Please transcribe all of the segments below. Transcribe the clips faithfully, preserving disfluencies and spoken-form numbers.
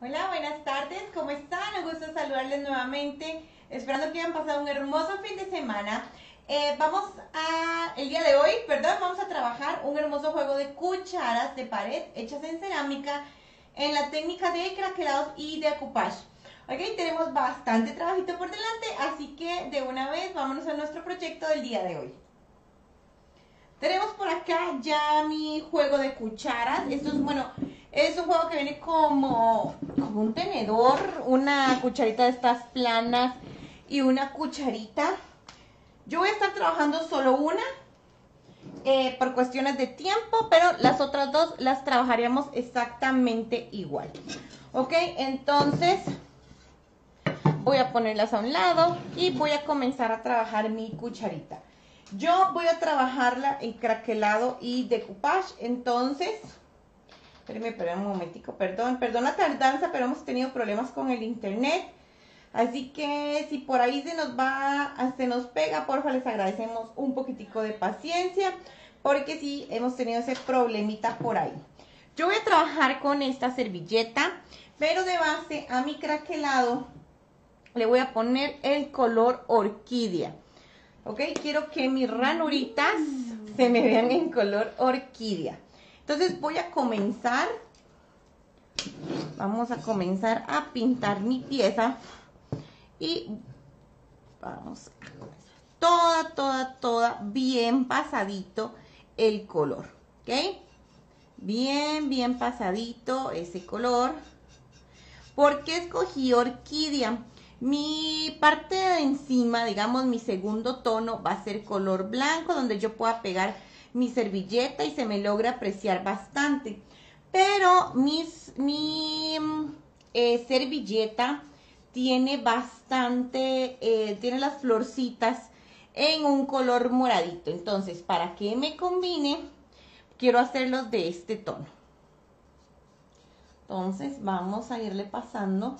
Hola, buenas tardes, ¿cómo están? Un gusto saludarles nuevamente, esperando que hayan pasado un hermoso fin de semana. Eh, vamos a, el día de hoy, perdón, vamos a trabajar un hermoso juego de cucharas de pared hechas en cerámica en la técnica de craquelados y de decoupage. Ok, tenemos bastante trabajito por delante, así que de una vez vámonos a nuestro proyecto del día de hoy. Tenemos por acá ya mi juego de cucharas. Esto es, bueno, es un juego que viene como, como un tenedor, una cucharita de estas planas y una cucharita. Yo voy a estar trabajando solo una eh, por cuestiones de tiempo, pero las otras dos las trabajaríamos exactamente igual. Ok, entonces voy a ponerlas a un lado y voy a comenzar a trabajar mi cucharita. Yo voy a trabajarla en craquelado y decoupage, entonces, espérenme, espérenme un momentico, perdón, perdón la tardanza, pero hemos tenido problemas con el internet, así que si por ahí se nos va, se nos pega, porfa, les agradecemos un poquitico de paciencia, porque sí, hemos tenido ese problemita por ahí. Yo voy a trabajar con esta servilleta, pero de base a mi craquelado le voy a poner el color orquídea. Ok, quiero que mis ranuritas se me vean en color orquídea. Entonces voy a comenzar, vamos a comenzar a pintar mi pieza. Y vamos a comenzar toda, toda, toda bien pasadito el color. Ok, bien, bien pasadito ese color. ¿Por qué escogí orquídea? Mi parte de encima, digamos mi segundo tono, va a ser color blanco, donde yo pueda pegar mi servilleta y se me logra apreciar bastante. Pero mis, mi eh, servilleta tiene bastante, eh, tiene las florcitas en un color moradito. Entonces, para que me combine, quiero hacerlos de este tono. Entonces, vamos a irle pasando.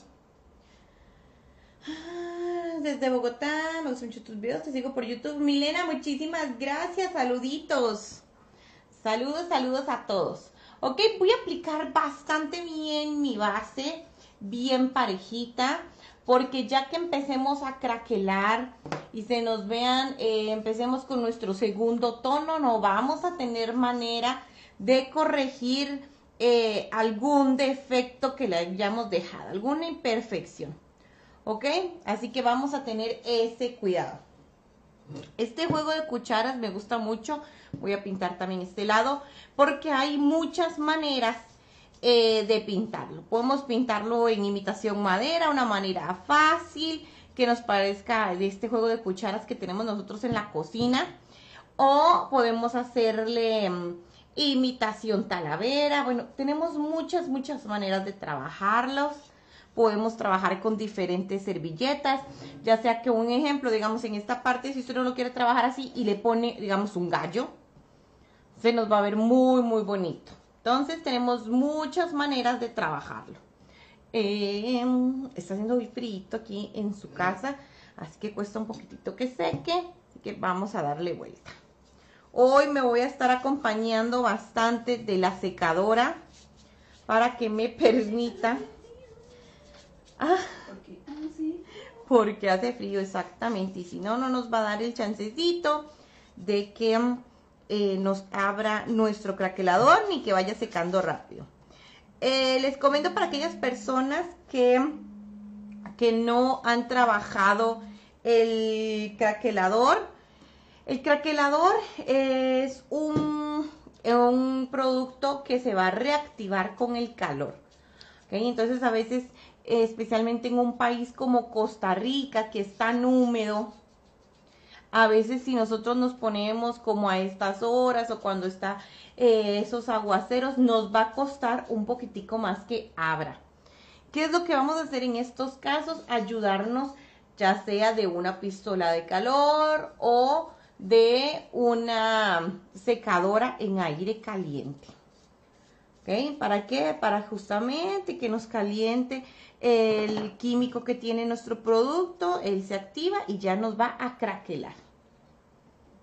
Desde Bogotá, me gustan mucho tus videos, te sigo por YouTube. Milena, muchísimas gracias, saluditos. Saludos, saludos a todos. Ok, voy a aplicar bastante bien mi base, bien parejita, porque ya que empecemos a craquelar y se nos vean, eh, empecemos con nuestro segundo tono, no vamos a tener manera de corregir eh, algún defecto que le hayamos dejado, alguna imperfección. ¿Ok? Así que vamos a tener ese cuidado. Este juego de cucharas me gusta mucho. Voy a pintar también este lado porque hay muchas maneras eh, de pintarlo. Podemos pintarlo en imitación madera, una manera fácil que nos parezca de este juego de cucharas que tenemos nosotros en la cocina. O podemos hacerle um, imitación talavera. Bueno, tenemos muchas, muchas maneras de trabajarlos. Podemos trabajar con diferentes servilletas, ya sea que un ejemplo, digamos en esta parte, si usted no lo quiere trabajar así y le pone, digamos, un gallo, se nos va a ver muy, muy bonito. Entonces tenemos muchas maneras de trabajarlo. Eh, está haciendo muy frío aquí en su casa, así que cuesta un poquitito que seque, así que vamos a darle vuelta. Hoy me voy a estar acompañando bastante de la secadora para que me permita... Ah, porque hace frío, exactamente, y si no, no nos va a dar el chancecito de que eh, nos abra nuestro craquelador ni que vaya secando rápido. Eh, les comento para aquellas personas que, que no han trabajado el craquelador. El craquelador es un, un producto que se va a reactivar con el calor. ¿Okay? Entonces a veces, especialmente en un país como Costa Rica, que es tan húmedo, a veces si nosotros nos ponemos como a estas horas o cuando está eh, esos aguaceros, nos va a costar un poquitico más que abra. ¿Qué es lo que vamos a hacer en estos casos? Ayudarnos ya sea de una pistola de calor o de una secadora en aire caliente. ¿Okay? ¿Para qué? Para justamente que nos caliente el químico que tiene nuestro producto, él se activa y ya nos va a craquelar.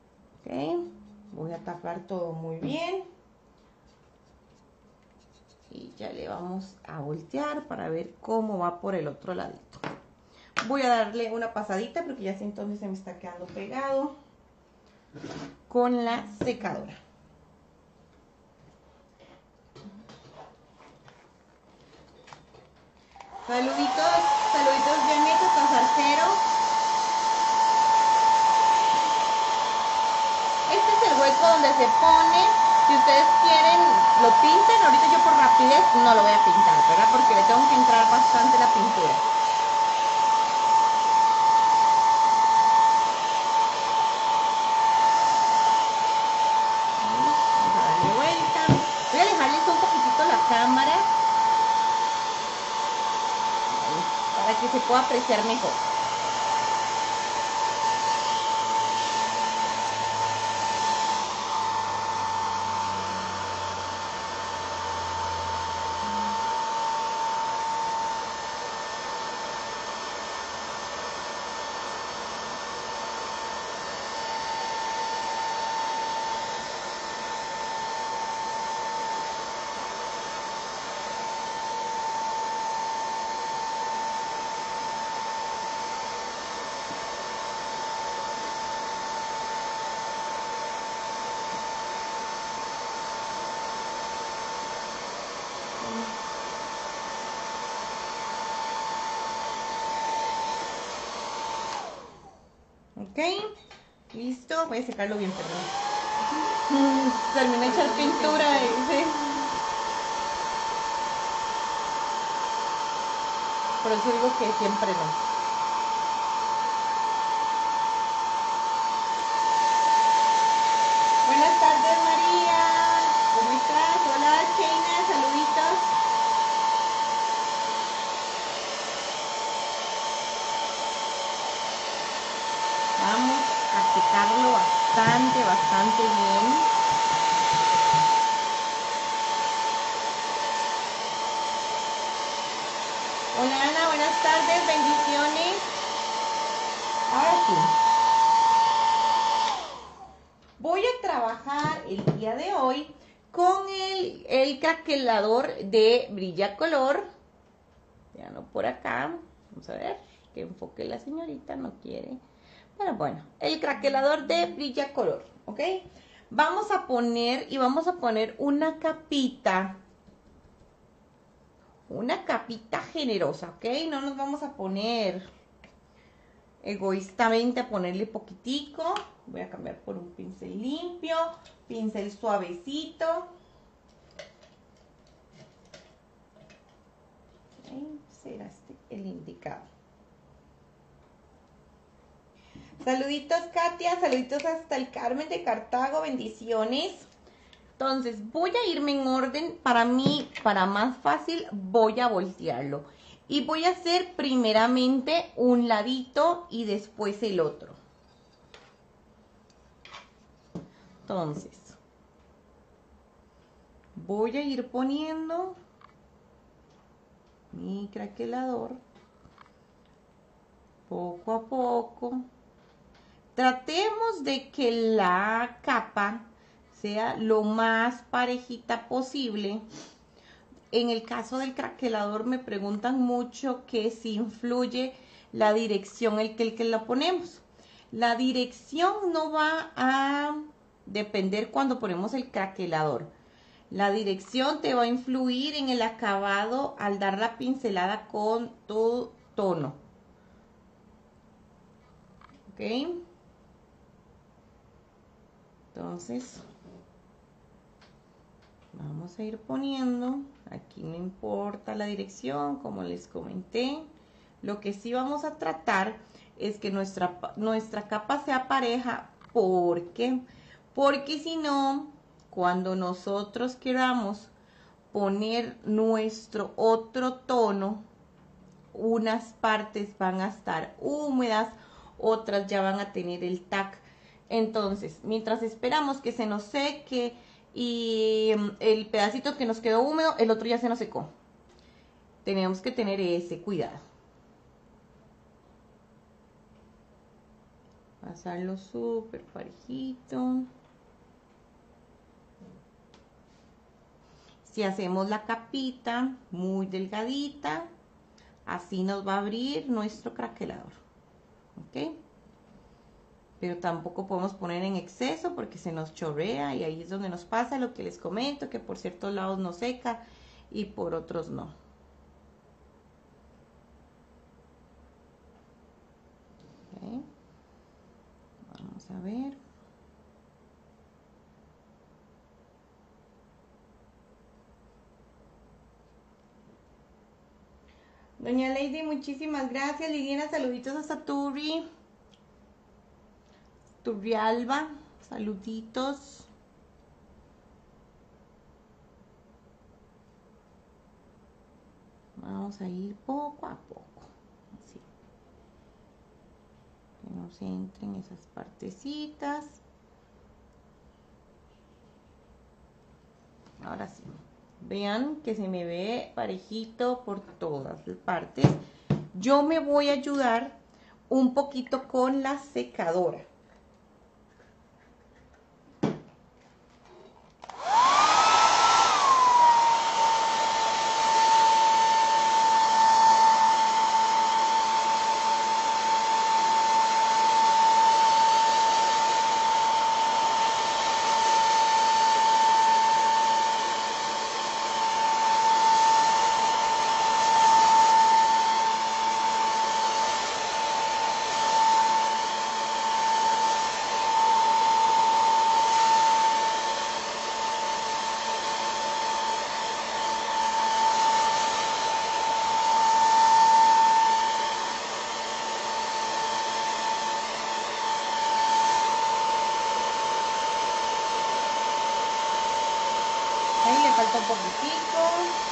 ¿Okay? Voy a tapar todo muy bien. Y ya le vamos a voltear para ver cómo va por el otro ladito. Voy a darle una pasadita porque ya sí entonces se me está quedando pegado con la secadora. Saluditos, saluditos Janet, Casarcero. Este es el hueco donde se pone. Si ustedes quieren, lo pintan. Ahorita yo por rapidez no lo voy a pintar, ¿verdad? Porque le tengo que entrar bastante la pintura. Vamos a darle vuelta. Voy a alejarles un poquitito la cámara para que se pueda apreciar mejor. Ok, listo, voy a secarlo bien, perdón. Terminé de echar pintura, sí. Por eso digo que siempre no. Buenas tardes, María. ¿Cómo estás? Hola, Sheina, saluditos. Vamos a secarlo bastante, bastante bien. Hola, Ana, buenas tardes, bendiciones. Ahora sí. Voy a trabajar el día de hoy con el, el craquelador de Brillacolor. Ya no por acá. Vamos a ver que enfoque la señorita, no quiere. Pero bueno, el craquelador de Brillacolor, ¿ok? Vamos a poner y vamos a poner una capita. Una capita generosa, ¿ok? No nos vamos a poner egoístamente a ponerle poquitico. Voy a cambiar por un pincel limpio, pincel suavecito. Okay, será este el indicado. Saluditos, Katia, saluditos hasta el Carmen de Cartago, bendiciones. Entonces, voy a irme en orden. Para mí, para más fácil, voy a voltearlo. Y voy a hacer primeramente un ladito y después el otro. Entonces, voy a ir poniendo mi craquelador poco a poco. Tratemos de que la capa sea lo más parejita posible. En el caso del craquelador me preguntan mucho que si influye la dirección en que, el que la ponemos. La dirección no va a depender cuando ponemos el craquelador. La dirección te va a influir en el acabado al dar la pincelada con tu tono. ¿Ok? Entonces, vamos a ir poniendo, aquí no importa la dirección, como les comenté. Lo que sí vamos a tratar es que nuestra, nuestra capa sea pareja. ¿Por qué? Porque si no, cuando nosotros queramos poner nuestro otro tono, unas partes van a estar húmedas, otras ya van a tener el tac. Entonces, mientras esperamos que se nos seque y el pedacito que nos quedó húmedo, el otro ya se nos secó. Tenemos que tener ese cuidado. Pasarlo súper parejito. Si hacemos la capita muy delgadita, así nos va a abrir nuestro craquelador. ¿Ok? Pero tampoco podemos poner en exceso porque se nos chorrea y ahí es donde nos pasa lo que les comento, que por ciertos lados no seca y por otros no. Okay. Vamos a ver. Doña Lady, muchísimas gracias. Liliana, saluditos hasta Turri. Turrialba, saluditos. Vamos a ir poco a poco. Así. Que no se entren esas partecitas. Ahora sí. Vean que se me ve parejito por todas las partes. Yo me voy a ayudar un poquito con la secadora. Ahí le falta un poquitico.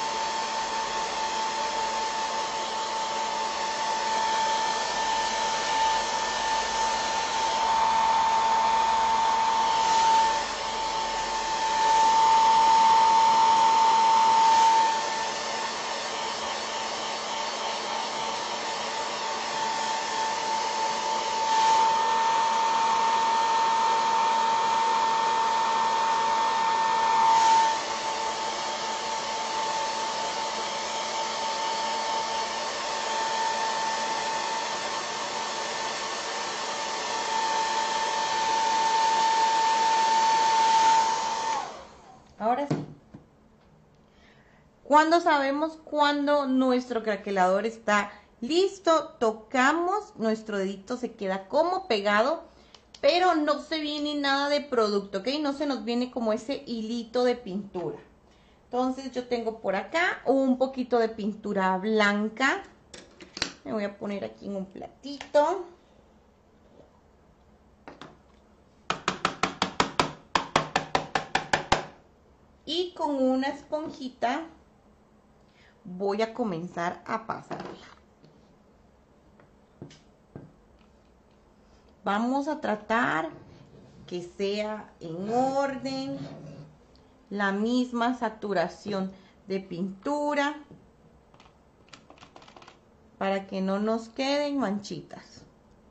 Ahora sí. ¿Cuándo sabemos cuándo nuestro craquelador está listo? Tocamos, nuestro dedito se queda como pegado, pero no se viene nada de producto, ¿ok? No se nos viene como ese hilito de pintura. Entonces yo tengo por acá un poquito de pintura blanca. Me voy a poner aquí en un platito. Y con una esponjita voy a comenzar a pasarla. Vamos a tratar que sea en orden, la misma saturación de pintura, para que no nos queden manchitas.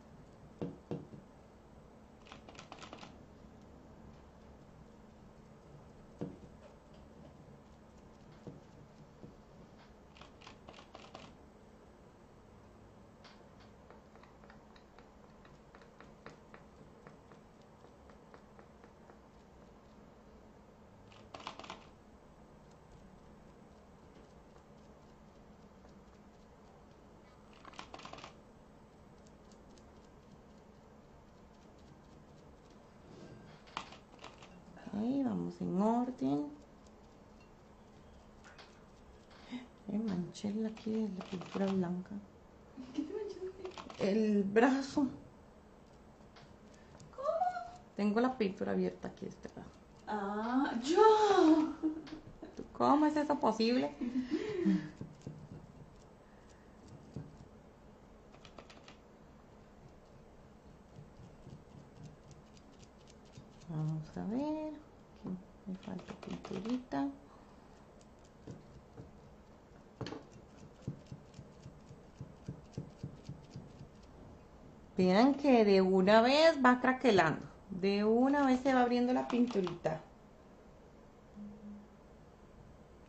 Ahí vamos en orden. Me manché aquí de la pintura blanca. ¿Qué te manchaste? El brazo. ¿Cómo? Tengo la pintura abierta aquí de este lado. Ah, yo. ¿Cómo es eso posible? Vamos a ver. Aquí me falta pinturita. Vean que de una vez va craquelando. De una vez se va abriendo la pinturita.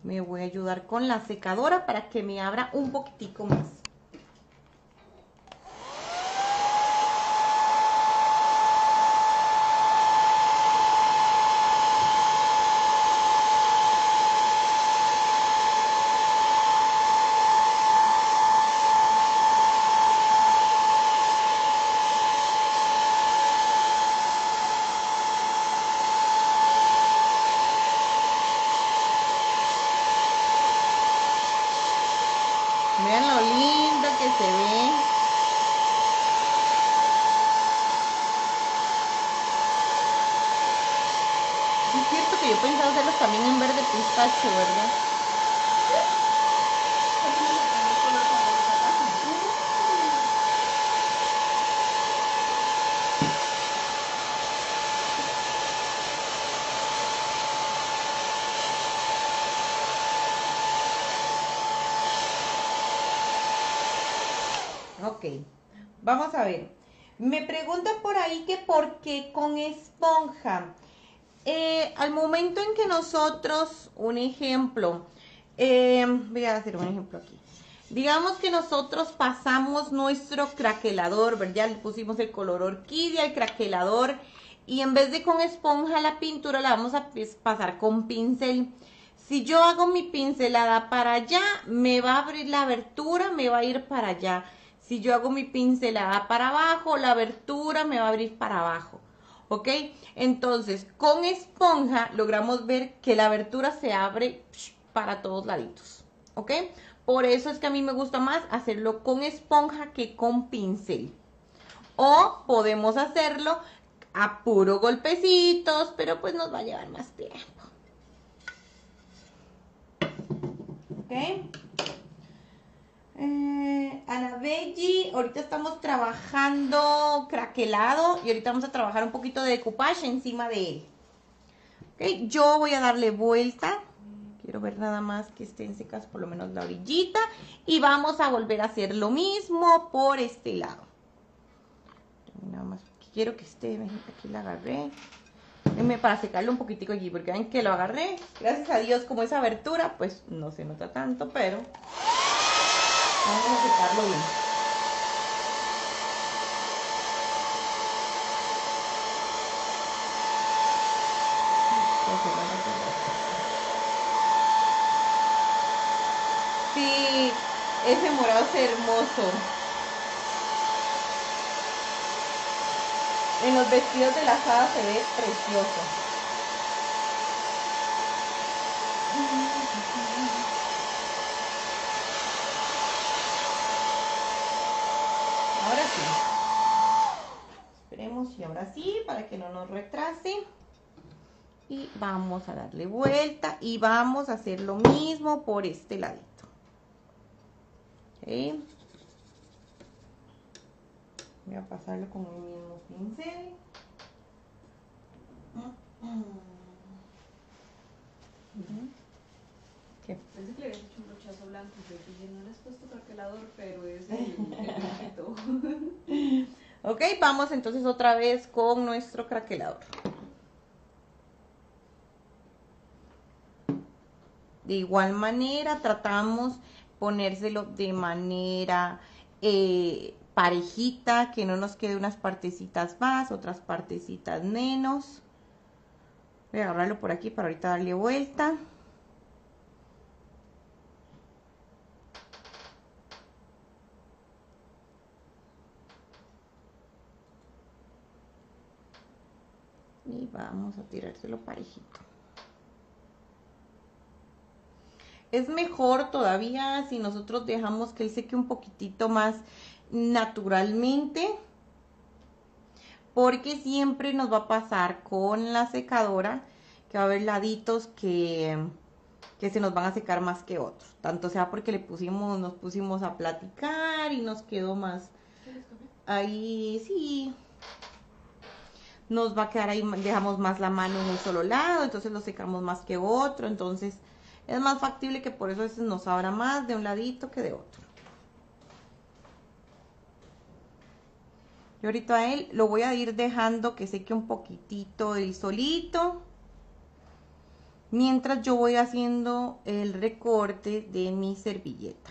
me voy a ayudar con la secadora para que me abra un poquitico más. Vean lo lindo que se ve. Es cierto que yo pensaba hacerlos también en verde pistacho, ¿verdad? Ok, vamos a ver. Me preguntan por ahí que por qué con esponja. Eh, al momento en que nosotros, un ejemplo, eh, voy a hacer un ejemplo aquí. Digamos que nosotros pasamos nuestro craquelador, ¿verdad? Le pusimos el color orquídea, el craquelador, y en vez de con esponja la pintura la vamos a pasar con pincel. Si yo hago mi pincelada para allá, me va a abrir la abertura, me va a ir para allá. Si yo hago mi pincelada para abajo, la abertura me va a abrir para abajo. ¿Ok? Entonces, con esponja logramos ver que la abertura se abre para todos laditos. ¿Ok? Por eso es que a mí me gusta más hacerlo con esponja que con pincel. O podemos hacerlo a puro golpecitos, pero pues nos va a llevar más tiempo. ¿Ok? Eh, Ana Belli, ahorita estamos trabajando craquelado y ahorita vamos a trabajar un poquito de decoupage encima de él. Okay, yo voy a darle vuelta. Quiero ver nada más que estén secas por lo menos la orillita. Y vamos a volver a hacer lo mismo por este lado. Nada más quiero que esté, aquí la agarré. Para secarlo un poquitico allí, porque ven que lo agarré. Gracias a Dios, como esa abertura, pues no se nota tanto, pero vamos a secarlo bien. Sí, ese morado es hermoso. En los vestidos de las hadas se ve precioso. Ahora sí. Esperemos y ahora sí, para que no nos retrase. Y vamos a darle vuelta y vamos a hacer lo mismo por este ladito. ¿Okay? Voy a pasarlo con el mismo pincel. ¿Qué? Pensé que le habías hecho un brochazo blanco y yo dije, no le has puesto craquelador, pero es el, el Ok, vamos entonces otra vez con nuestro craquelador. De igual manera tratamos ponérselo de manera eh, parejita, que no nos quede unas partecitas más, otras partecitas menos. Voy a agarrarlo por aquí para ahorita darle vuelta. Y vamos a tirárselo parejito. Es mejor todavía si nosotros dejamos que él seque un poquitito más naturalmente, porque siempre nos va a pasar con la secadora que va a haber laditos que, que se nos van a secar más que otros. Tanto sea porque le pusimos, nos pusimos a platicar y nos quedó más ahí, sí. Nos va a quedar ahí, dejamos más la mano en un solo lado, entonces lo secamos más que otro, entonces es más factible que por eso a veces nos abra más de un ladito que de otro. Yo ahorita a él lo voy a ir dejando que seque un poquitito él solito. mientras yo voy haciendo el recorte de mi servilleta.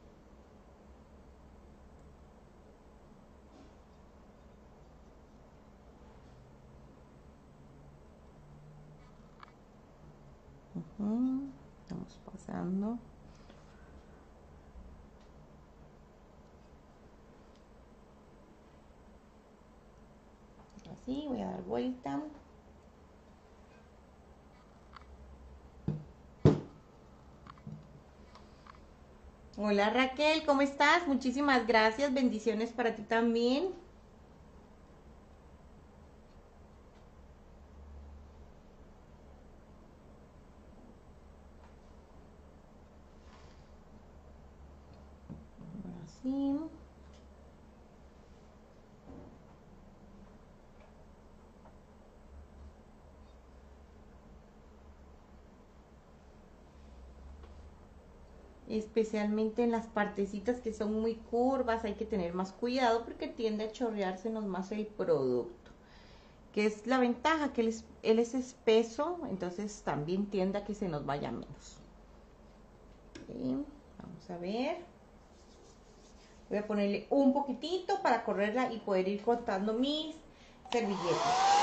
Uh-huh. Estamos pasando. Así, voy a dar vuelta. Hola Raquel, ¿cómo estás? Muchísimas gracias, bendiciones para ti también. Así. Especialmente en las partecitas que son muy curvas hay que tener más cuidado porque tiende a chorreársenos más el producto, que es la ventaja, que él es, él es espeso, entonces también tiende a que se nos vaya menos. Okay, vamos a ver, voy a ponerle un poquitito para correrla y poder ir cortando mis servilletas.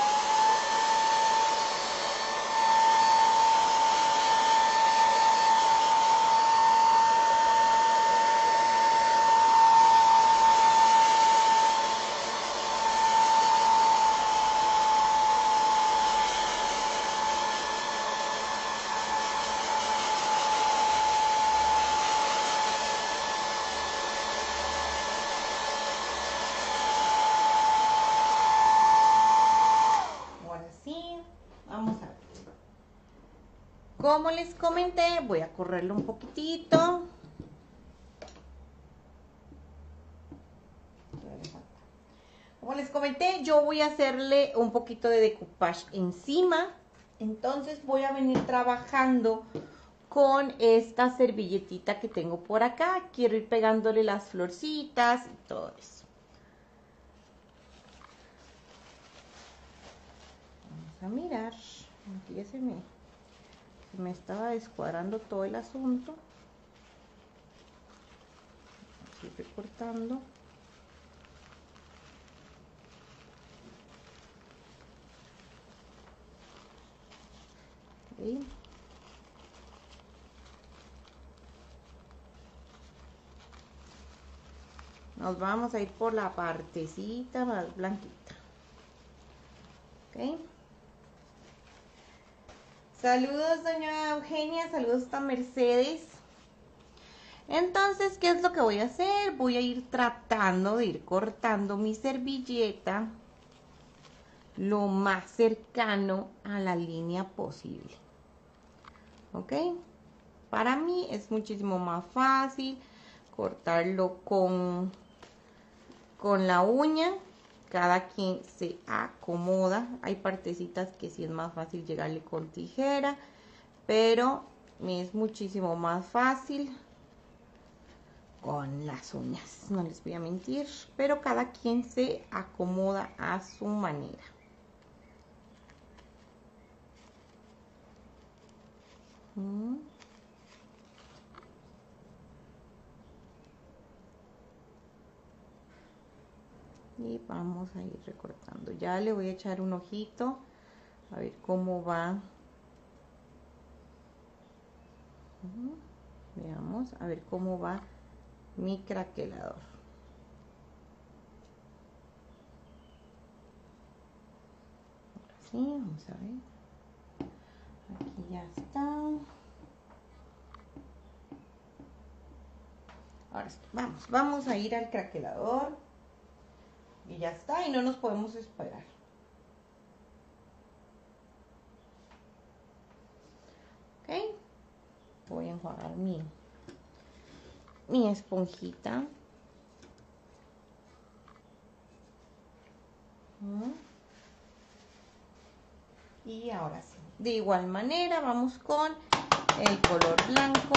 Como les comenté, voy a correrlo un poquitito. Como les comenté, yo voy a hacerle un poquito de decoupage encima. Entonces voy a venir trabajando con esta servilletita que tengo por acá. Quiero ir pegándole las florcitas y todo eso. Vamos a mirar. Aquí ya se me... me estaba descuadrando todo el asunto. Estoy recortando. Okay. Nos vamos a ir por la partecita más blanquita. Ok. Saludos, doña Eugenia, saludos a Mercedes. Entonces, ¿qué es lo que voy a hacer? Voy a ir tratando de ir cortando mi servilleta lo más cercano a la línea posible. ¿Ok? Para mí es muchísimo más fácil cortarlo con, con la uña. Cada quien se acomoda. Hay partecitas que sí es más fácil llegarle con tijera, pero me es muchísimo más fácil con las uñas, no les voy a mentir, pero cada quien se acomoda a su manera. ¿Mm? Y vamos a ir recortando. Ya le voy a echar un ojito a ver cómo va. ¿Mm? Veamos a ver cómo va mi craquelador. Ahora sí, vamos a ver. Aquí ya está. Ahora sí, vamos, vamos a ir al craquelador. Y ya está, y no nos podemos esperar. Ok. Voy a enjuagar mi, mi esponjita. Y ahora sí. De igual manera vamos con el color blanco.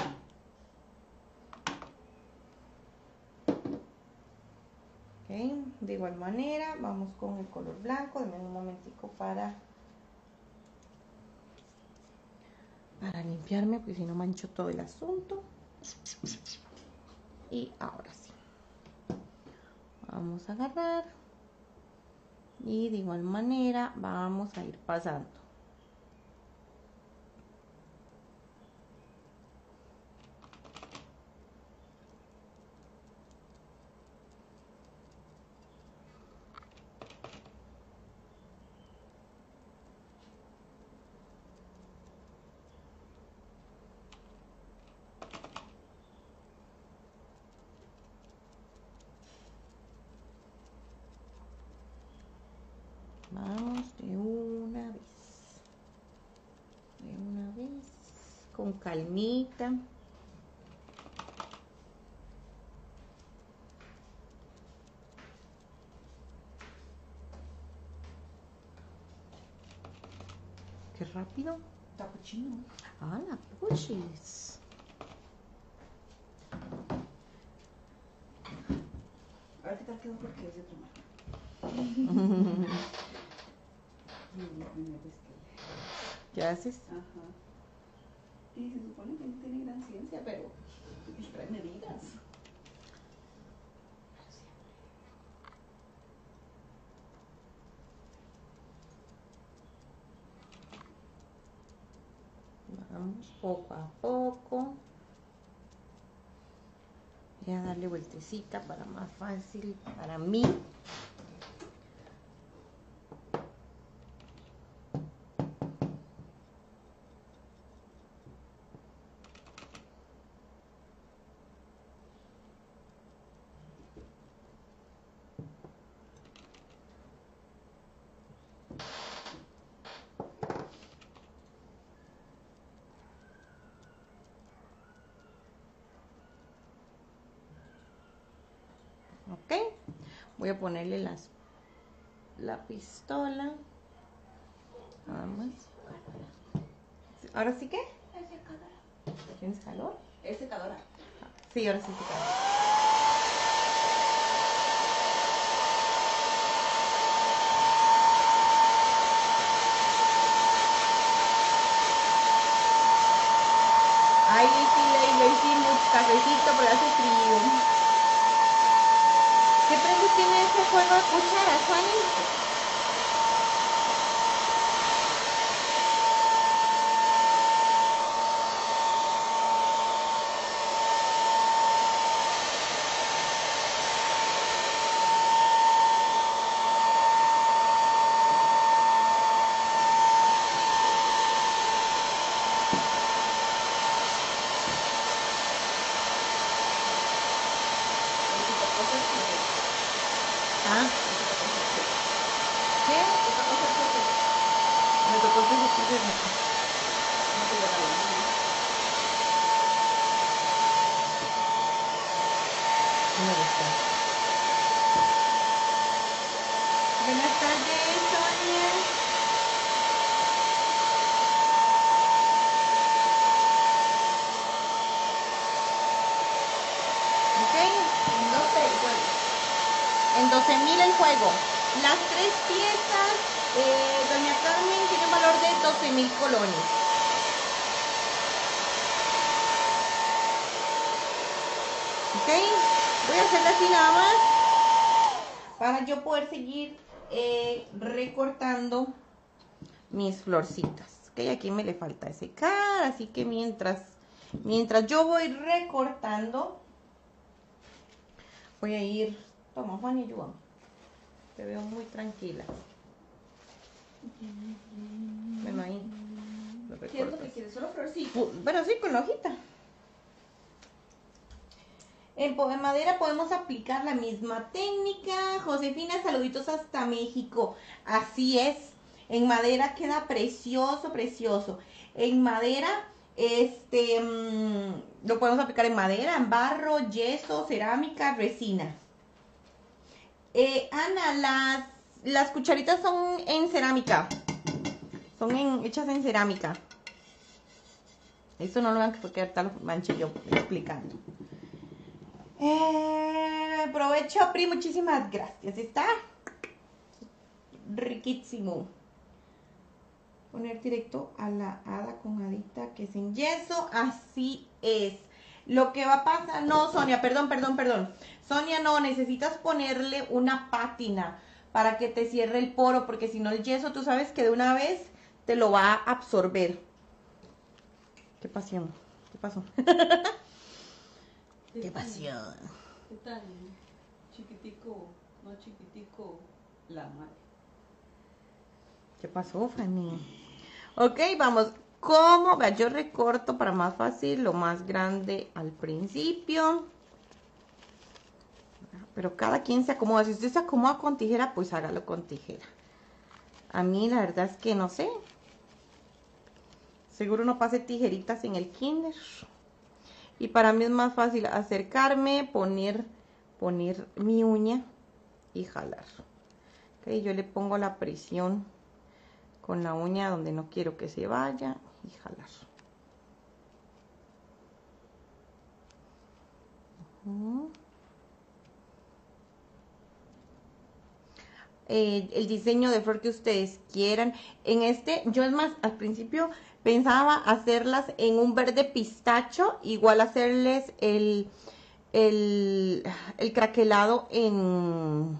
Okay. De igual manera vamos con el color blanco. Denme un momentico para para limpiarme, porque si no mancho todo el asunto. Y ahora sí. Vamos a agarrar. Y de igual manera vamos a ir pasando. Vamos de una vez. De una vez. Con calmita. Qué rápido. Capuchino. Ah, la puchis. A ver qué tal quedó porque es de otro mar. ¿Qué haces? Ajá. Y se supone que no tiene gran ciencia, pero trae medidas. Vamos poco a poco. Voy a darle vueltecita para más fácil para mí. Ok, voy a ponerle las, la pistola. Vamos. ¿Ahora sí qué? Es secadora. ¿Tienes calor? Es secadora. Sí, ahora sí se calor. Ay, sí, le hicimos cafecito, pero hace frío. ¿Qué precio tiene ese juego de cuchara, Fanny? ¿Ah? ¿Qué? Me tocó que se puse de... No me gusta. Buenas tardes, Sonia. Ok, en doce mil el juego. Las tres piezas, eh, doña Carmen, tiene un valor de doce mil colones. Ok, voy a hacerla así nada más para yo poder seguir eh, recortando mis florcitas. Ok, aquí me le falta secar, así que mientras, mientras yo voy recortando, voy a ir... Toma, Juan, y ayúdame. Te veo muy tranquila. Bueno, ahí lo ¿Qué es lo que recortas. quieres? ¿Solo florcita? Pu- Pero sí, con la hojita. En, po- en madera podemos aplicar la misma técnica. Josefina, saluditos hasta México. Así es. En madera queda precioso, precioso. En madera, este, mm, lo podemos aplicar en madera, en barro, yeso, cerámica, resina. Eh, Ana, las, las cucharitas son en cerámica. Son en- hechas en cerámica. Esto no lo van a porque ahorita lo manché yo explicando. Eh, provecho, Pri, muchísimas gracias. Está riquísimo. poner directo a la hada con hadita que es en yeso. Así es. Lo que va a pasar, no, Sonia, perdón, perdón, perdón. Sonia, no, necesitas ponerle una pátina para que te cierre el poro, porque si no el yeso, tú sabes que de una vez te lo va a absorber. ¿Qué pasión? ¿Qué pasó? ¿Qué, ¿Qué pasión? ¿Qué tal? Chiquitico, no chiquitico, la madre. ¿Qué pasó, Fanny? Ok, vamos. ¿Cómo? Vea, yo recorto para más fácil lo más grande al principio. Pero cada quien se acomoda. Si usted se acomoda con tijera, pues hágalo con tijera. A mí la verdad es que no sé. Seguro no pase tijeritas en el kinder. Y para mí es más fácil acercarme, poner, poner mi uña y jalar. Ok, yo le pongo la presión con la uña donde no quiero que se vaya y jalar. Uh-huh. eh, el diseño de flor que ustedes quieran. En este, yo es más, al principio pensaba hacerlas en un verde pistacho, igual hacerles el, el, el craquelado en,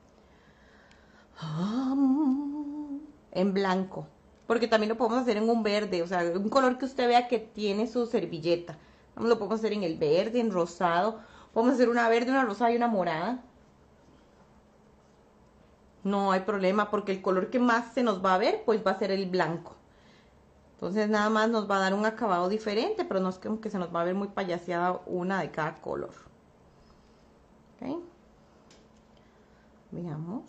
en blanco. Porque también lo podemos hacer en un verde, o sea, un color que usted vea que tiene su servilleta. Lo podemos hacer en el verde, en rosado. Podemos hacer una verde, una rosada y una morada. No hay problema porque el color que más se nos va a ver pues va a ser el blanco. Entonces nada más nos va a dar un acabado diferente, pero no es como que se nos va a ver muy payaseada una de cada color. ¿Ok? Veamos.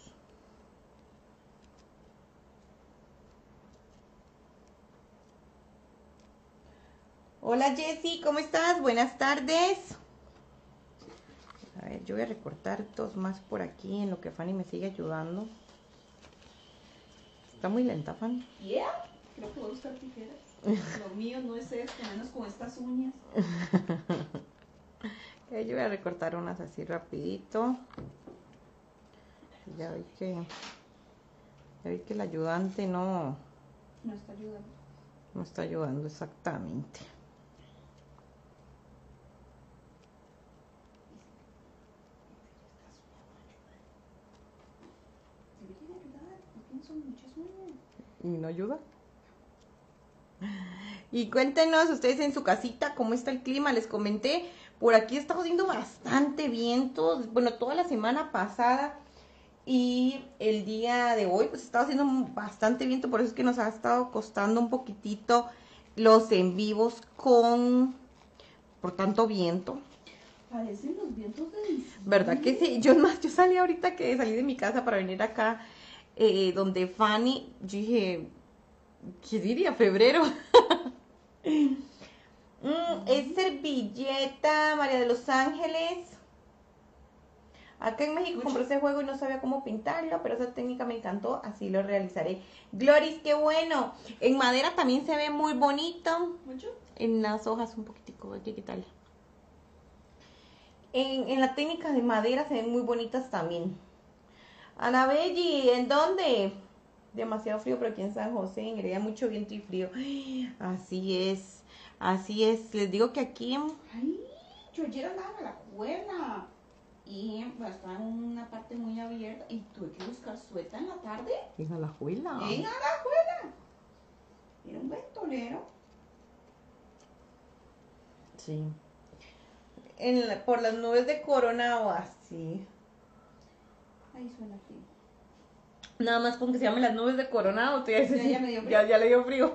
Hola Jessy, ¿cómo estás? Buenas tardes. A ver, yo voy a recortar dos más por aquí en lo que Fanny me sigue ayudando. Está muy lenta, Fanny. Yeah, creo que voy a usar tijeras. Lo mío no es esto, menos con estas uñas. Okay, yo voy a recortar unas así rapidito. Ya vi que ya vi que el ayudante no No está ayudando. no está ayudando exactamente. Debería ayudar, porque son muchas uñas. ¿Y no ayuda? Y cuéntenos ustedes en su casita cómo está el clima. Les comenté, por aquí está haciendo bastante viento. Bueno, toda la semana pasada y el día de hoy pues estaba haciendo bastante viento. Por eso es que nos ha estado costando un poquitito los en vivos con por tanto viento. Parecen los vientos de diciembre. ¿Verdad que sí? Yo más, yo salí ahorita que salí de mi casa para venir acá eh, donde Fanny, yo dije, ¿qué diría? Febrero. mm, es servilleta, María de los Ángeles. Acá en México compré ese juego y no sabía cómo pintarlo, pero esa técnica me encantó, así lo realizaré. Gloris, qué bueno. En madera también se ve muy bonito. ¿Mucho? En las hojas un poquitico, hay que quitarle. En, en la técnica de madera se ven muy bonitas también. Ana Belli, ¿en dónde? Demasiado frío, pero aquí en San José, en Heredia, mucho viento y frío. Así es, así es. Les digo que aquí... Ay, yo ayer andaba en la escuela y pues, estaba en una parte muy abierta y tuve que buscar sueta en la tarde. En Alajuela. En Alajuela. Era un ventolero. Sí. En la, por las nubes de Coronado, así. Ahí suena frío. Nada más con que se llamen las nubes de Coronado, te Ya, ya me dio frío. Ya, ya le dio frío.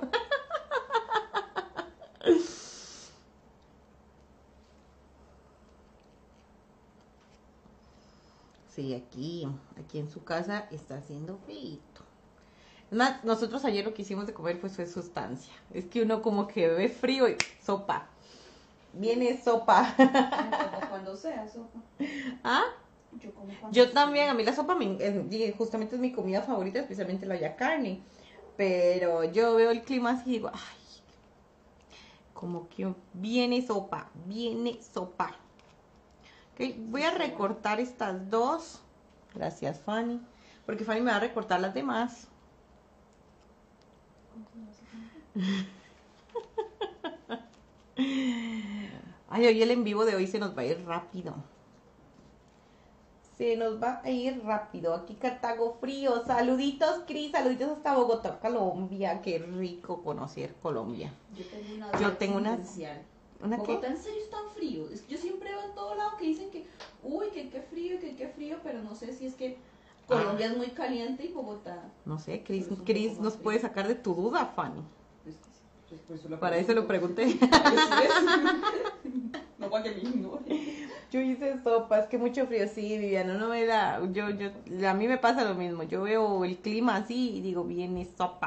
Sí, aquí, aquí en su casa está haciendo frío. Es más, nosotros ayer lo que hicimos de comer pues fue sustancia. Es que uno como que bebe frío y sopa. Viene sopa. Como cuando sea sopa. ¿Ah? Yo como cuando Yo sea. también, a mí la sopa me, es- justamente es mi comida favorita, especialmente la ya carne. Pero yo veo el clima así y digo, ay, como que viene sopa, viene sopa. Ok, voy a recortar estas dos. Gracias, Fanny. Porque Fanny me va a recortar las demás. Ay, hoy el en vivo de hoy se nos va a ir rápido. Se nos va a ir rápido. Aquí Cartago frío. Saluditos, Cris. Saluditos hasta Bogotá, Colombia. Qué rico conocer Colombia. Yo tengo una Yo tengo una... ¿Una Bogotá qué? En serio es tan frío. Es que yo siempre veo en todo lado que dicen que, uy, que qué frío, que qué frío, pero no sé si es que Colombia ah. es muy caliente y Bogotá. No sé, Cris, Cris nos puede sacar de tu duda, Fanny. Pues, pues, pues, eso Para eso lo pregunté. No para que me ignore. Yo hice sopa, es que mucho frío, sí, Viviana, no me da, yo, yo, a mí me pasa lo mismo, yo veo el clima así y digo, viene sopa.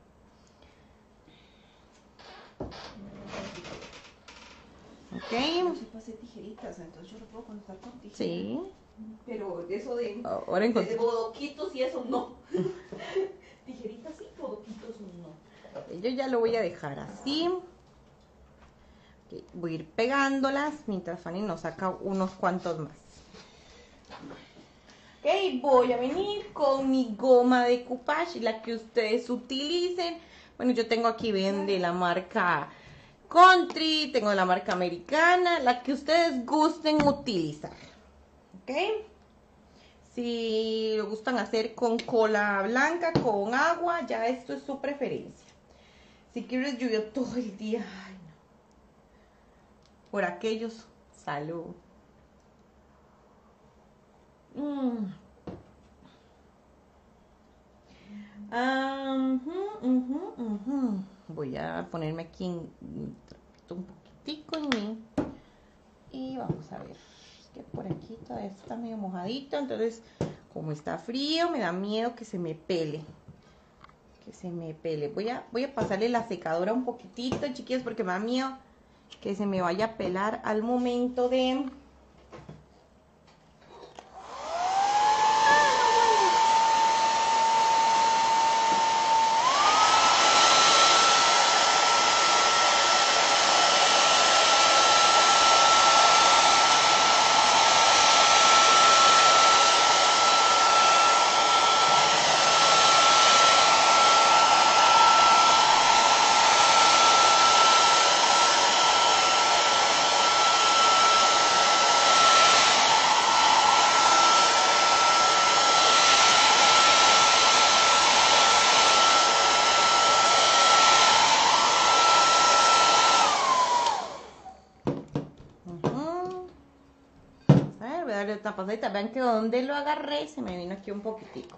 Ok. Yo sí pasé tijeritas, entonces yo lo puedo contar con tijeras. Sí. Pero eso de, Ahora de, de bodoquitos y eso, no. Tijeritas sí, bodoquitos no. Yo ya lo voy a dejar así. Okay. Voy a ir pegándolas mientras Fanny nos saca unos cuantos más. Ok, voy a venir con mi goma de coupage, la que ustedes utilicen. Bueno, yo tengo aquí, ven, de la marca Country, tengo de la marca americana, la que ustedes gusten utilizar. Ok. Si lo gustan hacer con cola blanca, con agua, ya esto es su preferencia. Si quieres lluvia todo el día, ay no. Por aquellos, salud. Mm. Uh, uh, uh, uh, uh. Voy a ponerme aquí un, un poquitico en mí. Y vamos a ver. Es que por aquí todavía está medio mojadito. Entonces, como está frío, me da miedo que se me pele. Que se me pele. Voy a, voy a pasarle la secadora un poquitito, chiquillos, porque me da miedo que se me vaya a pelar al momento de... Una pasadita, vean que donde lo agarré se me vino aquí un poquitico.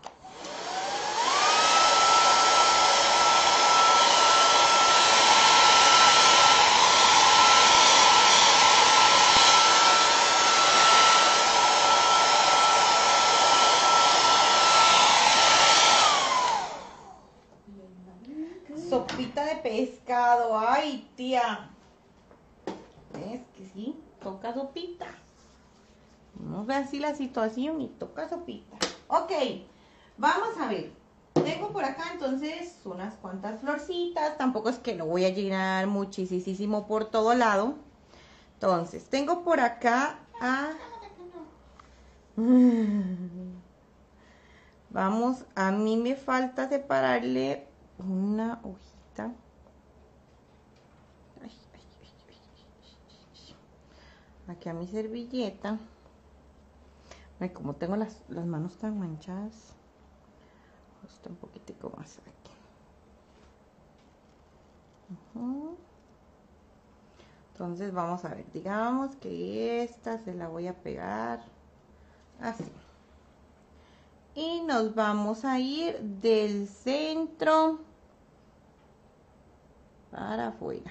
Sopita de pescado, ay tía. Es que sí, toca sopita. No ve así la situación y toca sopita. Ok, vamos a ver. Tengo por acá entonces unas cuantas florcitas. Tampoco es que lo voy a llenar muchísimo por todo lado. Entonces, tengo por acá a... Vamos, a mí me falta separarle una hojita. Aquí a mi servilleta. Ay, como tengo las, las manos tan manchadas, justo un poquitico más aquí. Uh-huh. Entonces vamos a ver, digamos que esta se la voy a pegar así. Y nos vamos a ir del centro para afuera.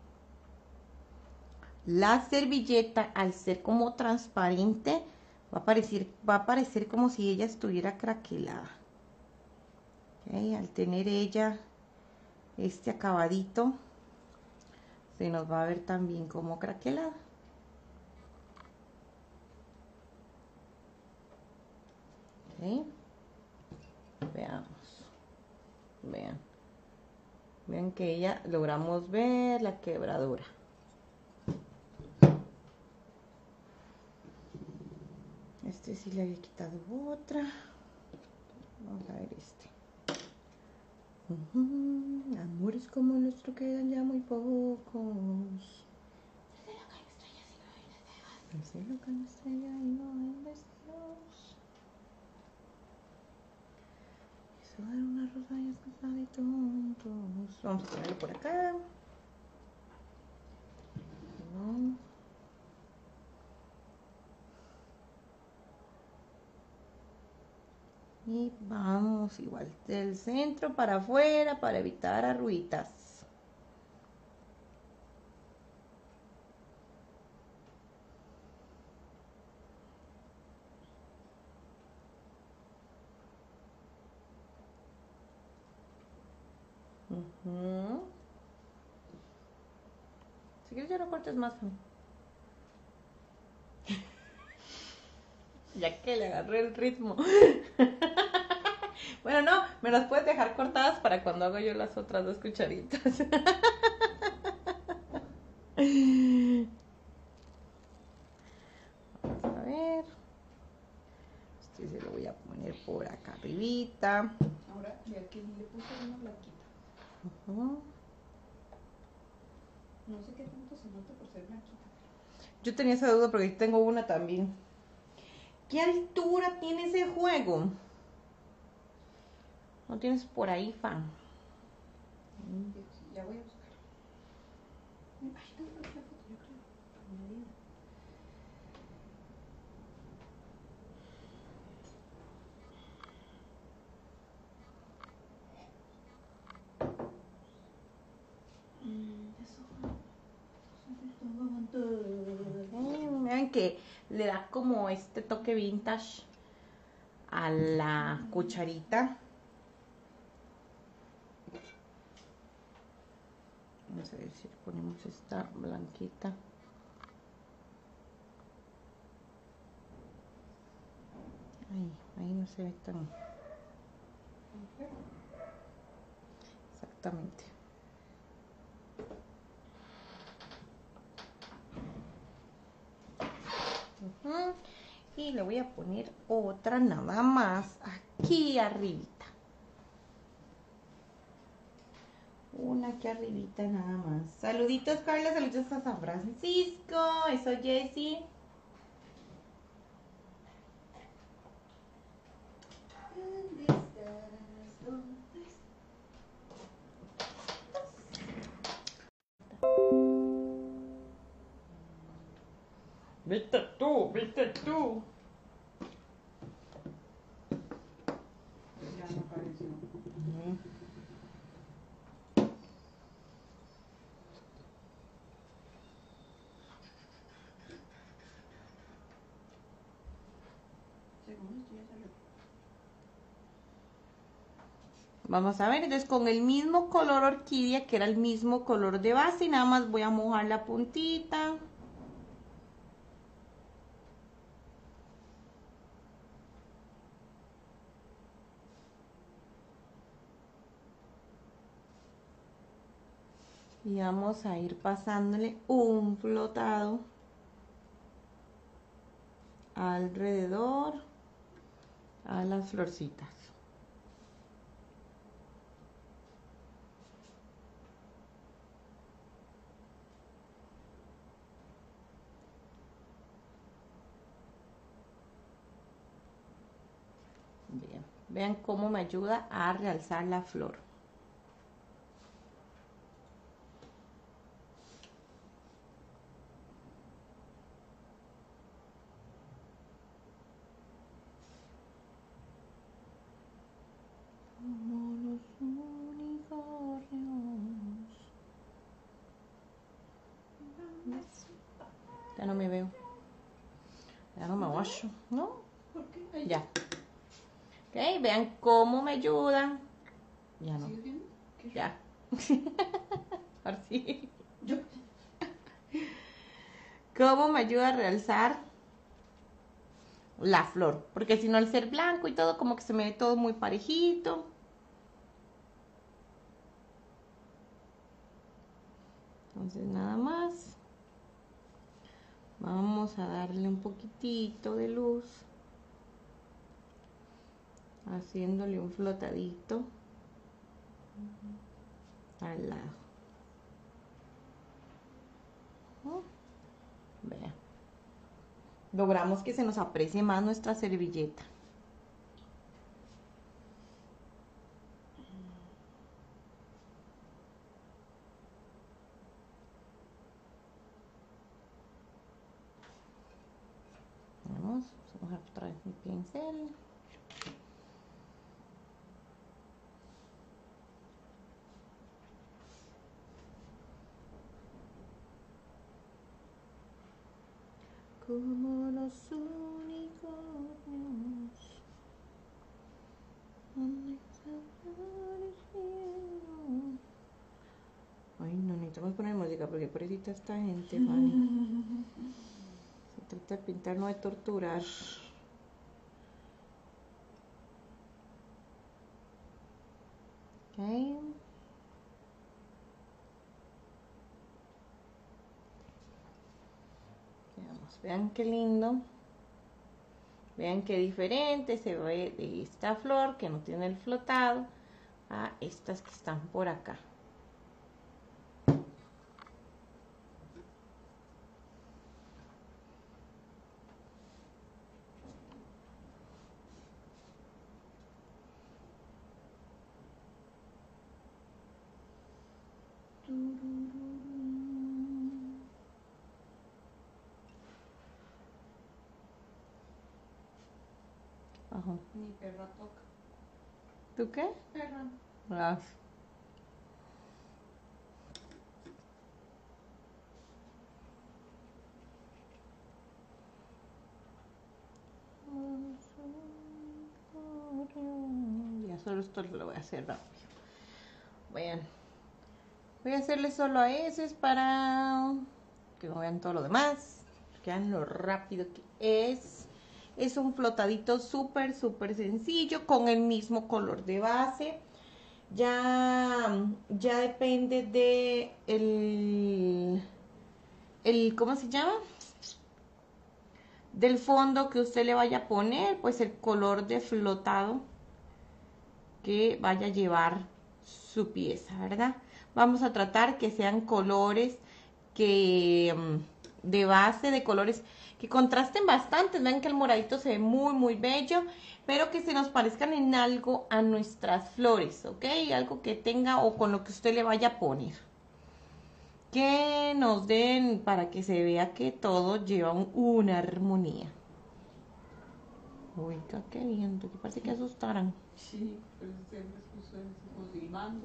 La servilleta, al ser como transparente, Va a, parecer, va a parecer como si ella estuviera craquelada. ¿Okay? Al tener ella este acabadito, se nos va a ver también como craquelada. ¿Okay? Veamos. Vean. Vean que ella logramos ver la quebradura. Este sí le había quitado otra. Vamos a ver este. Uh-huh. Amores como el nuestro quedan ya muy pocos. El cielo cae una estrella y no hay deseos. Eso era una rosa y es cansada y tontos. Vamos a ponerlo por acá. No. Y vamos igual del centro para afuera para evitar arruitas. Uh-huh. Si quieres ya no cortes más. Ya que le agarré el ritmo. Bueno, no, me las puedes dejar cortadas para cuando hago yo las otras dos cucharitas. Vamos a ver. Este se lo voy a poner por acá arribita. Ahora, vea que le puse una blanquita. Uh-huh. No sé qué tanto se nota por ser blanquita. Yo tenía esa duda porque tengo una también. ¿Qué altura tiene ese juego? ¿No tienes por ahí, fan? Ya voy a buscar. Ay, no, no, la foto, yo creo. Medida. Mm, vean que le da como este toque vintage a la cucharita. Vamos a ver si ponemos esta blanquita. Ahí, ahí no se ve tan... Exactamente. Uh-huh. Y le voy a poner otra nada más aquí arribita. Una aquí arribita nada más. Saluditos, Carla, saluditos a San Francisco. Eso, Jessie. ¿Dónde estás? ¿Dónde estás? Viste tú, viste tú. Ya no apareció. Uh-huh. Según esto ya salió. Vamos a ver, entonces con el mismo color orquídea, que era el mismo color de base, y nada más voy a mojar la puntita. Y vamos a ir pasándole un flotado alrededor a las florcitas. Bien, vean cómo me ayuda a realzar la flor. Como los unicornios. Ya no me veo. Ya no me ocho, ¿no? ¿Por qué? Ahí. Ya. Ok, vean cómo me ayudan. Ya no. ¿Sigues viendo? ¿Qué Ya. Ahora sí. Yo. ¿Cómo me ayuda a realzar la flor? Porque si no, al ser blanco y todo, como que se me ve todo muy parejito. Entonces, nada más. Vamos a darle un poquitito de luz. Haciéndole un flotadito. al lado. ¿No? Vean. Logramos que se nos aprecie más nuestra servilleta. Vamos, vamos a traer mi pincel. Como los unicornios. Ay, no necesitamos poner música porque pobrecita esta gente, Fanny. Se trata de pintar, no de torturar. Ok. Veamos, vean qué lindo. Vean qué diferente se ve de esta flor que no tiene el flotado a estas que están por acá. Ajá. Mi perra toca. ¿Tú qué? Perra. Ah. Ya solo esto lo voy a hacer rápido. Vean. Voy a hacerle solo a ese para que no vean todo lo demás. Vean lo rápido que es. Es un flotadito súper, súper sencillo con el mismo color de base. Ya, ya depende de el, el, ¿cómo se llama? Del fondo que usted le vaya a poner, pues el color de flotado que vaya a llevar su pieza, ¿verdad? Vamos a tratar que sean colores que de base, de colores que contrasten bastante. Vean que el moradito se ve muy, muy bello, pero que se nos parezcan en algo a nuestras flores, ¿ok? Algo que tenga o con lo que usted le vaya a poner. Que nos den para que se vea que todo lleva un, una armonía. Oiga, qué viento, que parece que asustaran. Sí, pero siempre estamos filmando.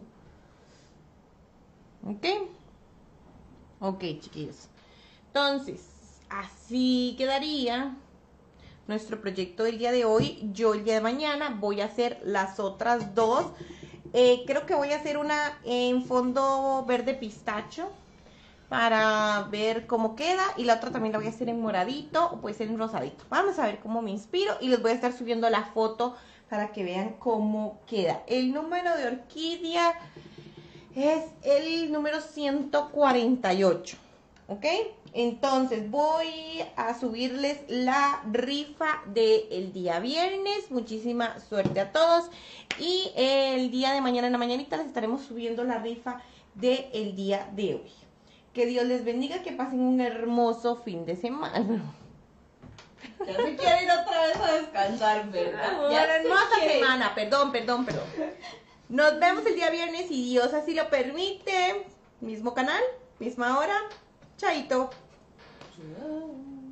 ¿Ok? Ok, chiquillos. Entonces, así quedaría nuestro proyecto del día de hoy. Yo el día de mañana voy a hacer las otras dos. Eh, creo que voy a hacer una en fondo verde pistacho para ver cómo queda. Y la otra también la voy a hacer en moradito o puede ser en rosadito. Vamos a ver cómo me inspiro y les voy a estar subiendo la foto para que vean cómo queda. El número de orquídea es el número ciento cuarenta y ocho. ¿Ok? Entonces voy a subirles la rifa del día viernes. Muchísima suerte a todos. Y el día de mañana en la mañanita les estaremos subiendo la rifa del día de hoy. Que Dios les bendiga, que pasen un hermoso fin de semana. Ya se quiere ir otra vez a descansar, ¿verdad? Una hermosa semana, perdón, perdón, perdón. Nos vemos el día viernes si Dios así lo permite. Mismo canal, misma hora. Chaito. Chao.